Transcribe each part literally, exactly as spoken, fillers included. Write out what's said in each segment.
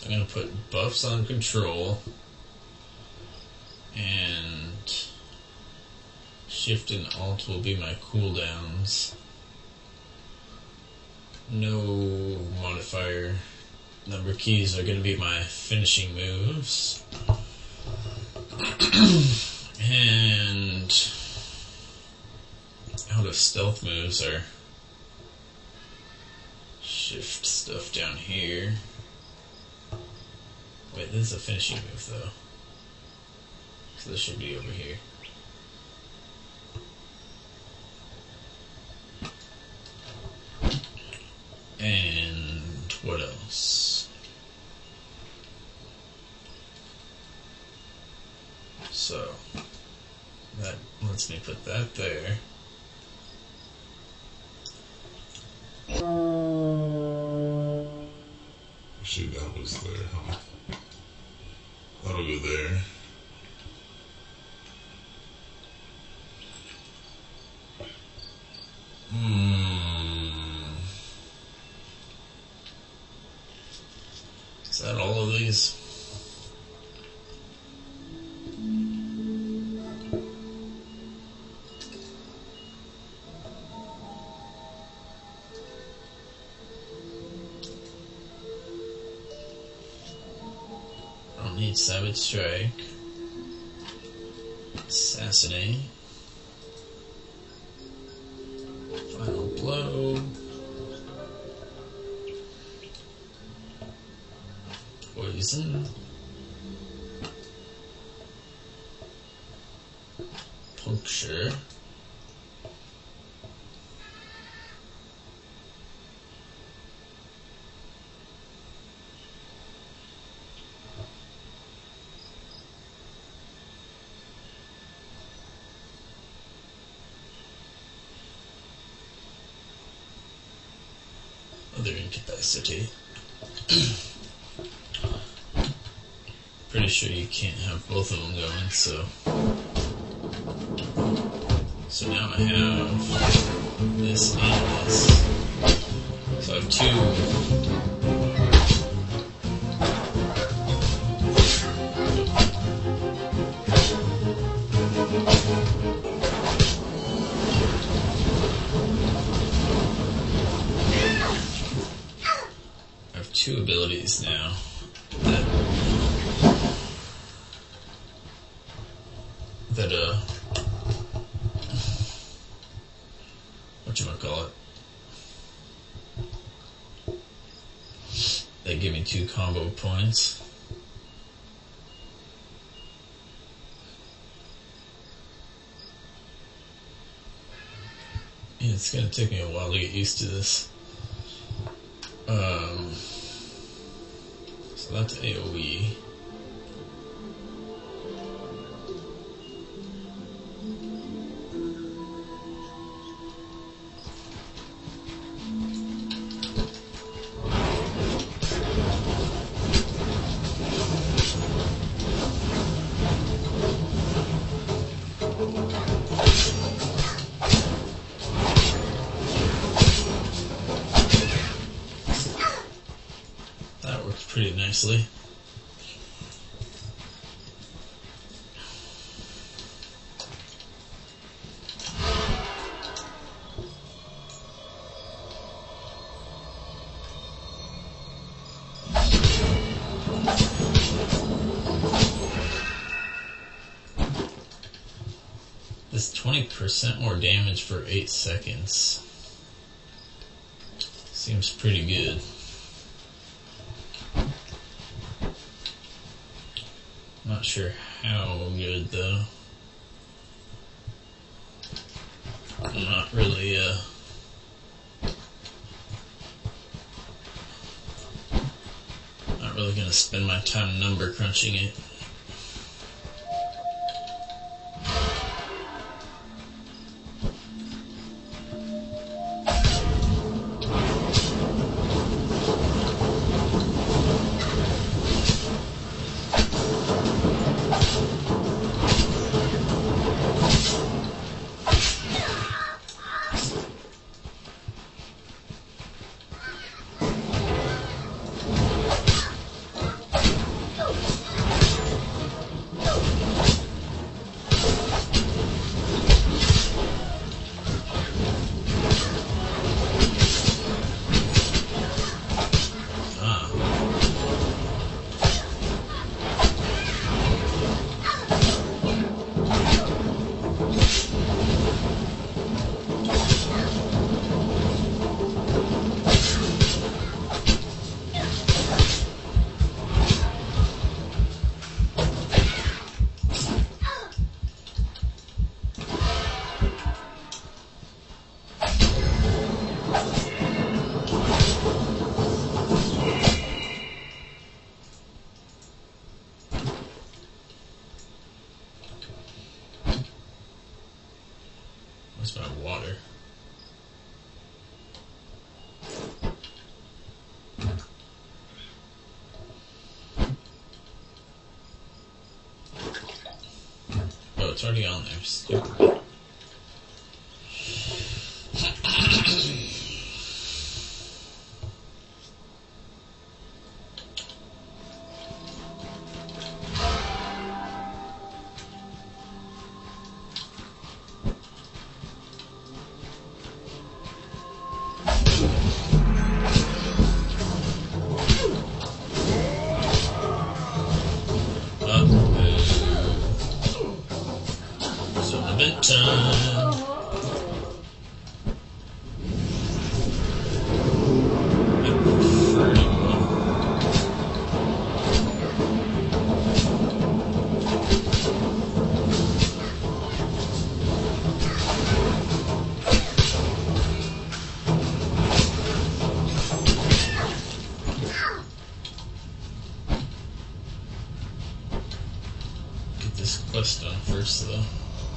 I'm going to put buffs on control, and shift and alt will be my cooldowns. No modifier. Number keys are going to be my finishing moves. And out of stealth moves are shift stuff down here. Wait, this is a finishing move though. So this should be over here. And what else? So that lets me put that there. Actually, that was there, huh? That'll go there. Hmm. Is that all of these? Need Savage Strike, Assassinate, Final Blow, Poison, Puncture, other incapacity. Pretty sure you can't have both of them going, so so now I have this and this. So I have two. Two abilities now that that uh whatchamacallit, they give me two combo points. Yeah, it's gonna take me a while to get used to this. Um So that's AoE. That works pretty nicely. This twenty percent more damage for eight seconds seems pretty good. Not sure how good though. I'm not really uh not really gonna spend my time number crunching it. Where's my water? Oh, it's already on there. Stupid. Quest done first, though.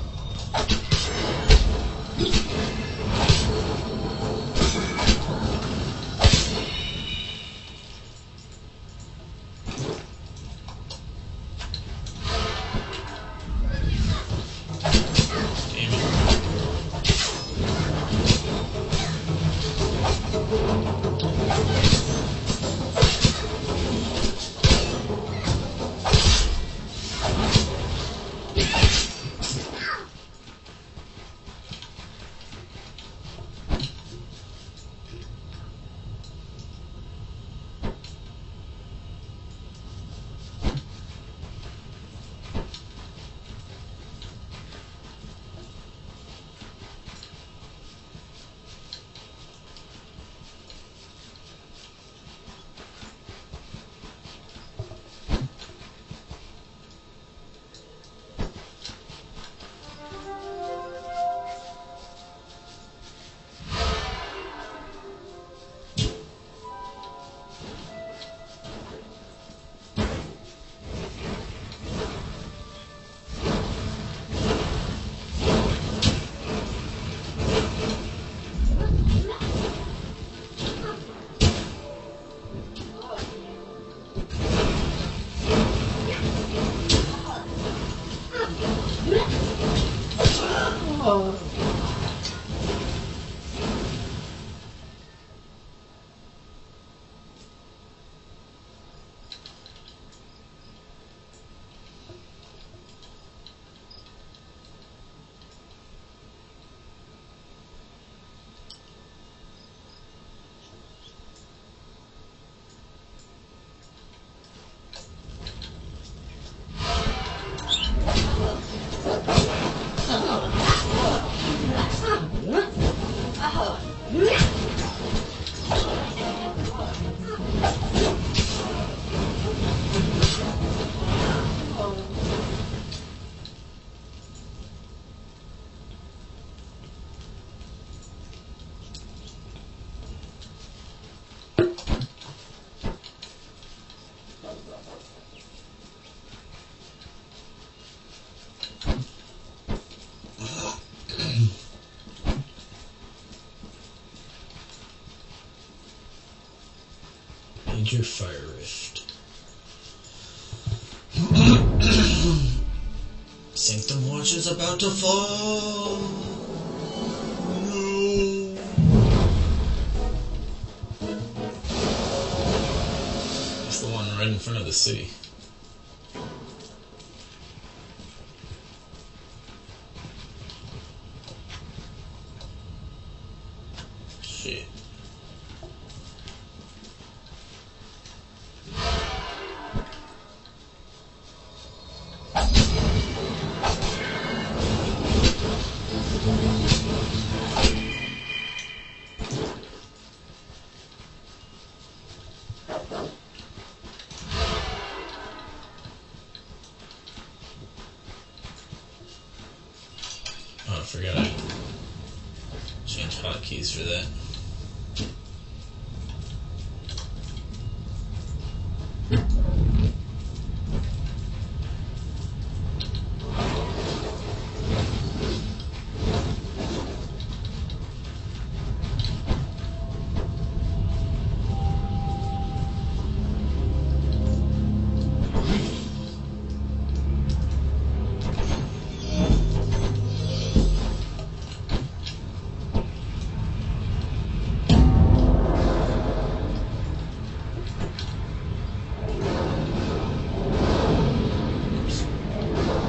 Major fire rift. Sanctum watch is about to fall. No. That's the one right in front of the city. Shit. Oh, I forgot I changed hotkeys for that.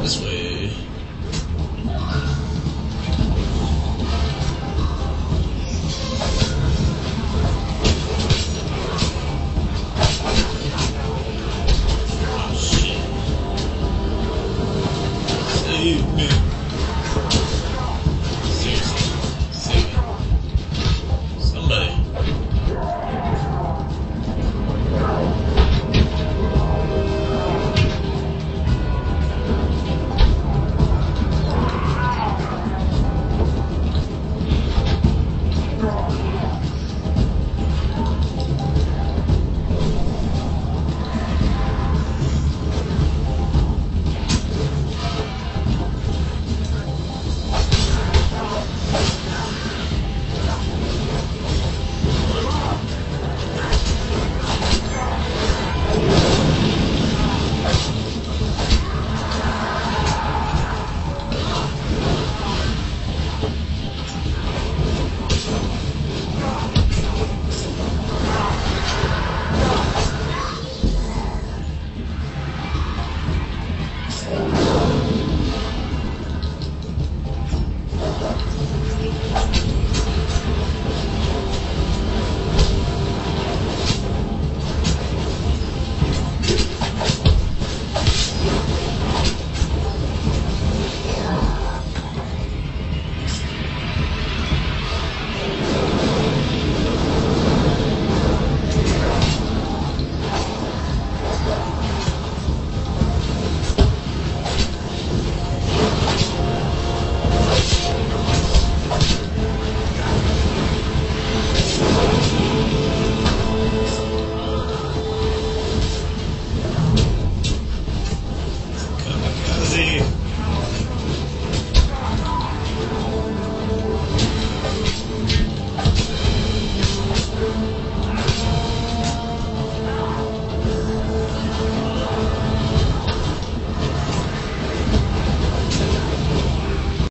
This way. Oh shit. Save me.